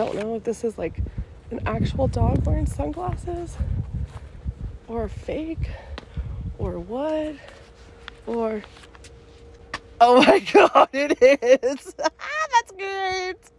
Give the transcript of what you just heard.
don't know if this is like an actual dog wearing sunglasses or fake or what, or oh my god, it is. That's great.